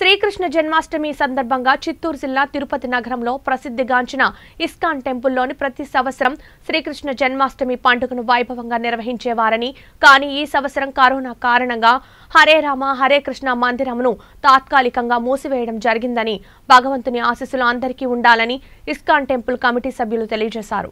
శ్రీకృష్ణ జన్మాష్టమి సందర్భంగా చిత్తూరు జిల్లా తిరుపతి నగరంలో ప్రసిద్ధిగాంచిన ఇస్కాన్ టెంపుల్లోని ప్రతి సంవత్సరం శ్రీకృష్ణ జన్మాష్టమి పండుగను వైభవంగా నిర్వహించేవారని, కానీ ఈ సంవత్సరం కరోనా కారణంగా హరే రామ హరే కృష్ణ మందిరమును తాత్కాలికంగా మూసివేయడం జరిగిందని, భగవంతుని ఆశీస్సులు అందరికీ ఉండాలని ఇస్కాన్ టెంపుల్ కమిటీ సభ్యులు తెలియజేశారు.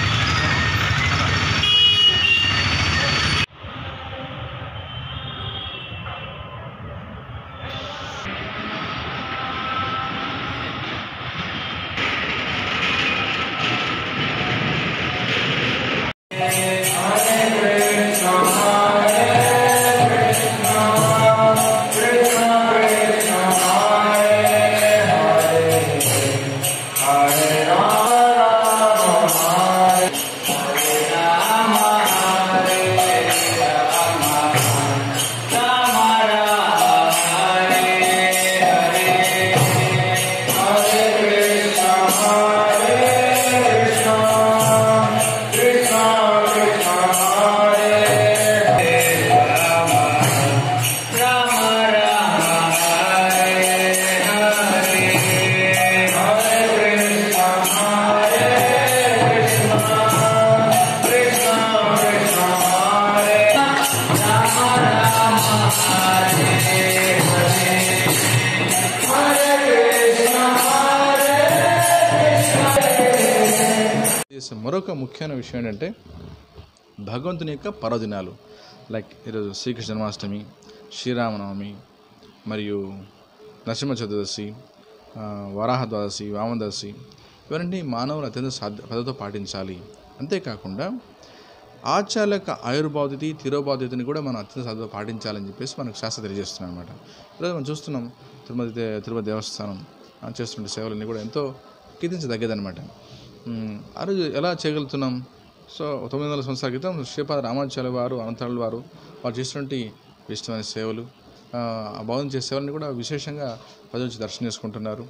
మరొక ముఖ్యమైన విషయం ఏంటంటే భగవంతుని యొక్క పర్వదినాలు, లైక్ ఈరోజు శ్రీకృష్ణ జన్మాష్టమి, శ్రీరామనవమి, మరియు నరసింహ చతుర్దశి, వరాహ ద్వాదశి, వామదశి, ఇవన్నీ మానవులు అత్యంత పద్ధతితో పాటించాలి. అంతేకాకుండా ఆచార్య యొక్క ఆయుర్భావతి తిరోభావతిని కూడా మనం అత్యంత శ్రద్ధతో పాటించాలని చెప్పేసి మనకు శాస్త్రం తెలియజేస్తున్నాం అనమాట. ఈరోజు మనం చూస్తున్నాం తిరుపతి దేవస్థానం చేస్తుంటే సేవలన్నీ కూడా ఎంతో కీర్తించదగ్గదనమాట. ఆ రోజు ఎలా చేయగలుగుతున్నాం? సో 900 సంవత్సరాల క్రితం శ్రీపాద రామాచార్య వారు, అనంతరాలు వారు చేసినటువంటి ఇష్టమైన సేవలు, ఆ భవనం చేసే సేవలని కూడా విశేషంగా ప్రజలు దర్శనం చేసుకుంటున్నారు.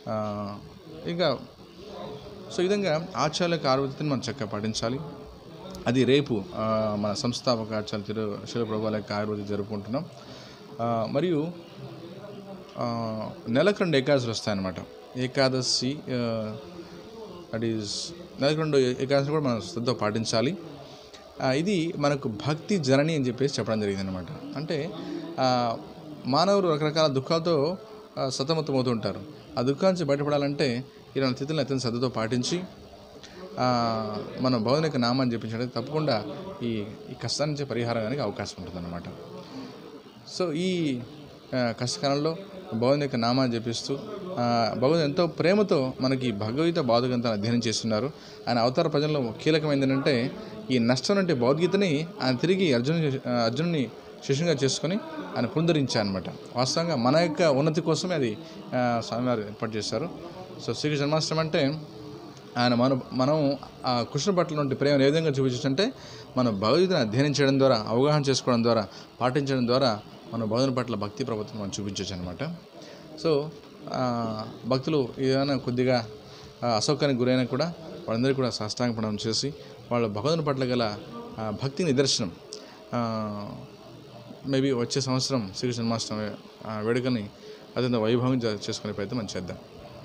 ఇంకా సో ఈ విధంగా ఆచార్యులకు ఆరోగ్యతని మనం చక్కగా పాటించాలి. అది రేపు మన సంస్థాపక ఆచార్య శిల ప్రభువుల యొక్క ఆయుర్వేద జరుపుకుంటున్నాం. మరియు నెలకు 2 ఏకాదశులు వస్తాయన్నమాట. ఏకాదశి దట్ ఈజ్ నెలకు 2 ఏకాదశి కూడా మనం శ్రద్ధ పాటించాలి. ఇది మనకు భక్తి జనని అని చెప్పేసి చెప్పడం జరిగింది అనమాట. అంటే మానవులు రకరకాల దుఃఖాలతో సతమతమవుతూ ఉంటారు. ఆ దుఃఖాల నుంచి బయటపడాలంటే ఇలాంటి స్థితులను అత్యంత శ్రద్ధతో పాటించి మన భగవంతుని యొక్క నామాన్ని చెప్పించడానికి తప్పకుండా ఈ కష్టాల నుంచి పరిహారానికి అవకాశం ఉంటుందన్నమాట. సో ఈ కష్టకాలంలో భగవంతుని యొక్క నామాన్ని జపిస్తూ భగవంతుడు ఎంతో ప్రేమతో మనకి భగవద్గీత బాధగంతా అధ్యయనం చేస్తున్నారు. ఆయన అవతార ప్రజల్లో కీలకమైంది ఏంటంటే ఈ నష్టం అంటే భగవద్గీతని ఆయన తిరిగి అర్జునుని శిష్యునిగా చేసుకొని ఆయన పునరుద్ధరించారనమాట. వాస్తవంగా మన యొక్క ఉన్నతి కోసమే అది స్వామివారు ఏర్పాటు చేశారు. సో శ్రీకృష్ణ జన్మాష్టమి అంటే ఆయన మనం ఆ కృష్ణ పట్ల నుండి ప్రేమను ఏ విధంగా చూపించంటే మనం భగవద్గీతను అధ్యయనం చేయడం ద్వారా, అవగాహన చేసుకోవడం ద్వారా, పాటించడం ద్వారా మన భగవంతుని పట్ల భక్తి ప్రవర్తన మనం చూపించవచ్చు అనమాట. సో భక్తులు ఏదైనా కొద్దిగా అసౌకర్యానికి గురైనా కూడా వాళ్ళందరికీ కూడా సాష్టాంగ ప్రణామం చేసి వాళ్ళ భగవంతుని పట్ల గల భక్తి నిదర్శనం మేబీ వచ్చే సంవత్సరం శ్రీకృష్ణ జన్మాష్టమి వేడుకని అత్యంత వైభవం చేసుకునే ప్రయత్నం మనం చేద్దాం.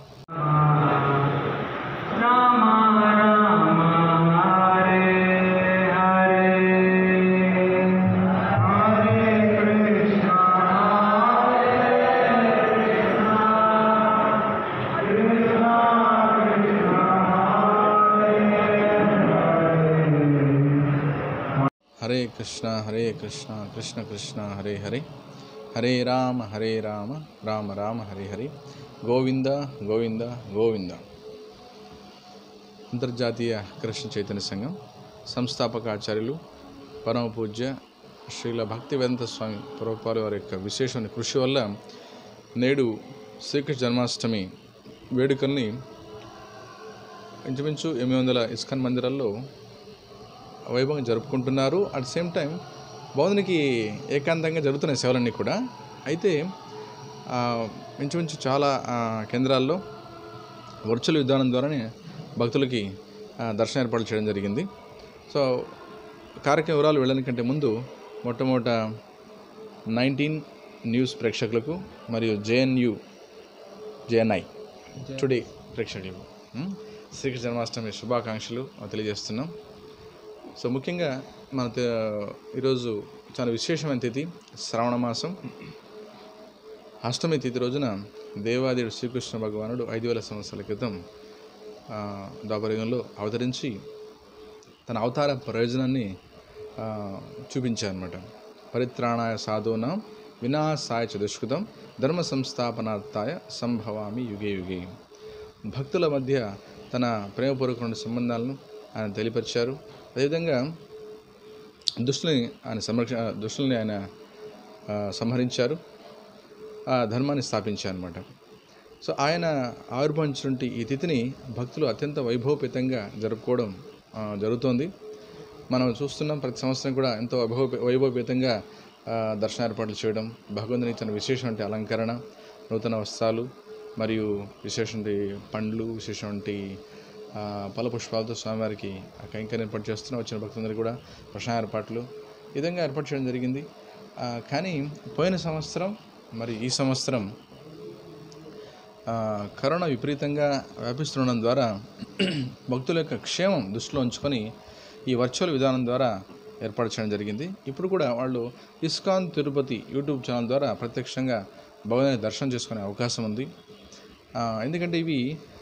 హరే కృష్ణ కృష్ణ కృష్ణ హరే హరే, హరే రామ రామ రామ హరే హరే, గోవింద గోవింద గోవింద. అంతర్జాతీయ కృష్ణ చైతన్య సంఘం సంస్థాపక ఆచార్యులు పరమ పూజ్య శ్రీల భక్తివేదాంత స్వామి ప్రభుపాద వారి యొక్క విశేషమైన కృషి వల్ల నేడు శ్రీకృష్ణ జన్మాష్టమి వేడుకల్ని ఇంచుమించు 800 ఇస్కాన్ మందిరాల్లో వైభవంగా జరుపుకుంటున్నారు. అట్ సేమ్ టైం భగవంతునికి ఏకాంతంగా జరుగుతున్న సేవలన్నీ కూడా. అయితే ఇంచుమించు చాలా కేంద్రాల్లో వర్చువల్ విధానం ద్వారానే భక్తులకి దర్శన ఏర్పాట్లు చేయడం జరిగింది. సో కార్యక్రమ వివరాలు వెళ్ళడానికంటే ముందు మొట్టమొదట 19 న్యూస్ ప్రేక్షకులకు మరియు JNU జేఎన్ఐ టుడే ప్రేక్షకులు శ్రీకృష్ణ జన్మాష్టమి శుభాకాంక్షలు తెలియజేస్తున్నాం. సో ముఖ్యంగా మన ఈరోజు చాలా విశేషమైన తిథి శ్రావణ మాసం అష్టమి తిథి రోజున దేవాదేవుడు శ్రీకృష్ణ భగవానుడు 5000 సంవత్సరాల క్రితం ద్వాపరయుగంలో అవతరించి తన అవతార ప్రయోజనాన్ని చూపించారన్నమాట. పరిత్రాణాయ సాధూనాం వినాశాయ చ దుష్కృతం ధర్మ సంస్థాపనార్థాయ సంభవామి యుగే యుగే. భక్తుల మధ్య తన ప్రేమపూర్వకమైన సంబంధాలను ఆయన తెలియపరిచారు. అదేవిధంగా దుష్టుల్ని ఆయన సంహరించారు, ఆ ధర్మాన్ని స్థాపించారు అన్నమాట. సో ఆయన ఆవిర్భవించినటువంటి ఈ తిథిని భక్తులు అత్యంత వైభవపేతంగా జరుపుకోవడం జరుగుతోంది. మనం చూస్తున్నాం ప్రతి సంవత్సరం కూడా ఎంతో వైభవపేతంగా దర్శన ఏర్పాట్లు చేయడం, భగవంతుని తన విశేషమైన అలంకరణ, నూతన వస్త్రాలు మరియు విశేషమైన పండ్లు, విశేషమైన పల పుష్పాలతో స్వామివారికి కైంకర్యం ఏర్పాటు చేస్తున్నాం. వచ్చిన భక్తులందరికీ కూడా ప్రశ్న ఏర్పాట్లు ఈ విధంగా ఏర్పాటు చేయడం జరిగింది. కానీ పోయిన సంవత్సరం మరి ఈ సంవత్సరం కరోనా విపరీతంగా వ్యాపిస్తుండడం ద్వారా భక్తుల యొక్క క్షేమం దృష్టిలో ఉంచుకొని ఈ వర్చువల్ విధానం ద్వారా ఏర్పాటు చేయడం జరిగింది. ఇప్పుడు కూడా వాళ్ళు ఇస్కాన్ తిరుపతి యూట్యూబ్ ఛానల్ ద్వారా ప్రత్యక్షంగా భగవంతుని దర్శనం చేసుకునే అవకాశం ఉంది. ఎందుకంటే ఇవి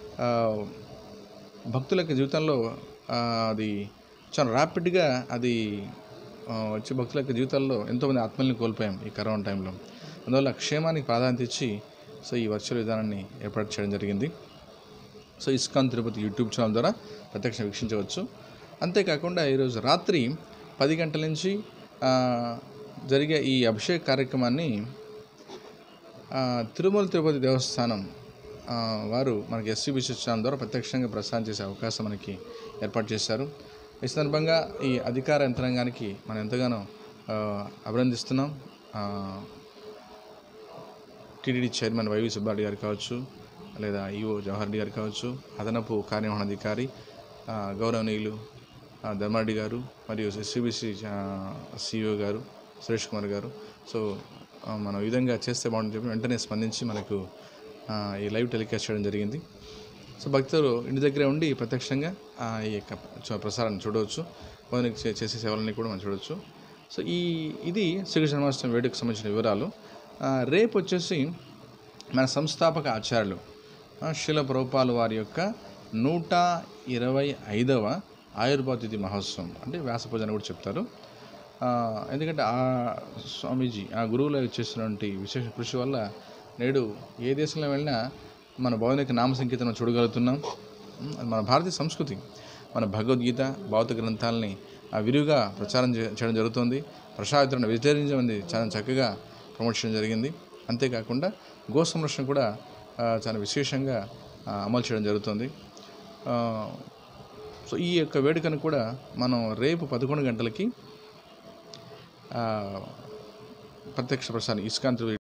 భక్తుల యొక్క జీవితంలో అది చాలా ర్యాపిడ్గా అది వచ్చి భక్తుల యొక్క జీవితాల్లో ఎంతోమంది ఆత్మల్ని కోల్పోయాం ఈ కరోనా టైంలో. అందువల్ల క్షేమానికి ప్రాధాన్యత ఇచ్చి సో ఈ వర్చువల్ విధానాన్ని ఏర్పాటు చేయడం జరిగింది. So ISKCON Tirupati YouTube channel ద్వారా ప్రత్యక్ష వీక్షించవచ్చు. అంతేకాకుండా ఈరోజు రాత్రి 10 గంటల నుంచి జరిగే ఈ అభిషేక కార్యక్రమాన్ని తిరుమల తిరుపతి దేవస్థానం వారు మనకి ఎస్సీబీసీ ఛానల్ ద్వారా ప్రత్యక్షంగా ప్రసారం చేసే అవకాశం మనకి ఏర్పాటు చేశారు. ఈ సందర్భంగా ఈ అధికార యంత్రాంగానికి మనం ఎంతగానో అభినందిస్తున్నాం. టీటీడీ చైర్మన్ వైవి సుబ్బారెడ్డి గారు కావచ్చు, లేదా ఈఓ జవహర్ రెడ్డి గారు కావచ్చు, అదనపు కార్యనిర్వహణాధికారి గౌరవనీయులు ధర్మారెడ్డి గారు, మరియు ఎస్సీబీసీ సిఇఓ గారు సురేష్ కుమార్ గారు. సో మనం ఈ విధంగా చేస్తే బాగుంటుంది చెప్పి వెంటనే స్పందించి మనకు ఈ లైవ్ టెలికాస్ట్ చేయడం జరిగింది. సో భక్తులు ఇంటి దగ్గరే ఉండి ప్రత్యక్షంగా ఈ యొక్క ప్రసారాన్ని చూడవచ్చు, భగవానికి చేసే సేవలన్నీ కూడా మనం చూడవచ్చు. సో ఇది శ్రీకృష్ణ జన్మాష్టమి వేడుకకు సంబంధించిన వివరాలు. రేపు వచ్చేసి మన సంస్థాపక ఆచార్యులు శిల ప్రభుపాదుల వారి యొక్క 125వ ఆయుర్భావ తిథి మహోత్సవం అంటే వ్యాస పూజ అని కూడా చెప్తారు. ఎందుకంటే ఆ స్వామీజీ ఆ గురువులు చేస్తున్నటువంటి విశేష కృషి వల్ల నేడు ఏ దేశంలో వెళ్ళినా మన భగవంతుని నామ సంకీర్తనం చూడగలుగుతున్నాం. మన భారతీయ సంస్కృతి, మన భగవద్గీత భౌతిక గ్రంథాలని విరివిగా ప్రచారం చేయడం జరుగుతుంది. ప్రసాద వెజిటేరియనిజం చాలా చక్కగా ప్రమోట్ చేయడం జరిగింది. అంతేకాకుండా గో సంరక్షణ కూడా చాలా విశేషంగా అమలు చేయడం జరుగుతుంది. సో ఈ యొక్క వేడుకను కూడా మనం రేపు 11 గంటలకి ప్రత్యక్ష ప్రసారం ఇస్కాన్